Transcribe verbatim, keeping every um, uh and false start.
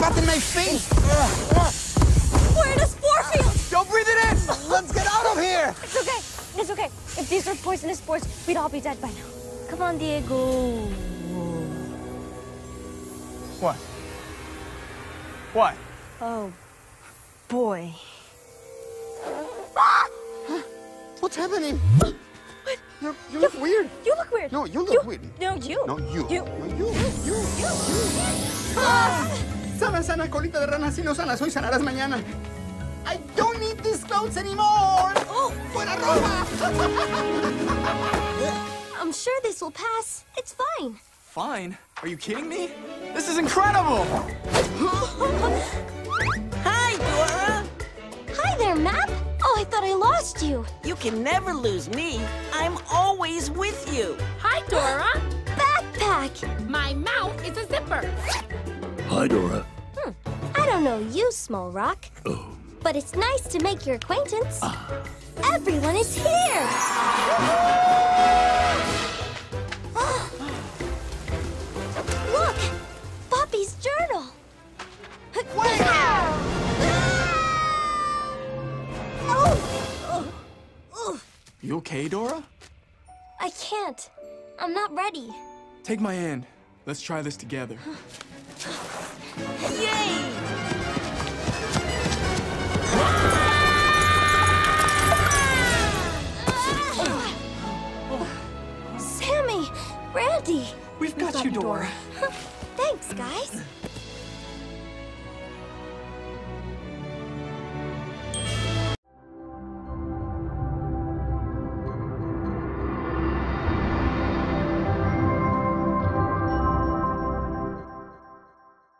spot in my face! We're in a spore field! Don't breathe it in! Let's get out of here! It's okay. It's okay. If these were poisonous spores, we'd all be dead by now. Come on, Diego. What? What? Oh, boy. Ah! What's happening? What? You, you look weird. You look weird. No, you look you. weird. No, you. No, you. You. No, you. You. You. Ah! Sana, sana, colita de rana. Si no sanas hoy, sanarás mañana. I don't need these clothes anymore. Oh, fuera roja. I'm sure this will pass. It's fine. Fine? Are you kidding me? This is incredible! Hi, Dora! Hi there, Map. Oh, I thought I lost you. You can never lose me. I'm always with you. Hi, Dora. Backpack. My mouth is a zipper. Hi, Dora. Hmm. I don't know you, Small Rock. Oh. But it's nice to make your acquaintance. Ah. Everyone is here! Look! Poppy's journal! Wait! Oh! Oh! Oh! You okay, Dora? I can't. I'm not ready. Take my hand. Let's try this together. Yay! Sammy! Randy! We've got you, Dora. Thanks, guys.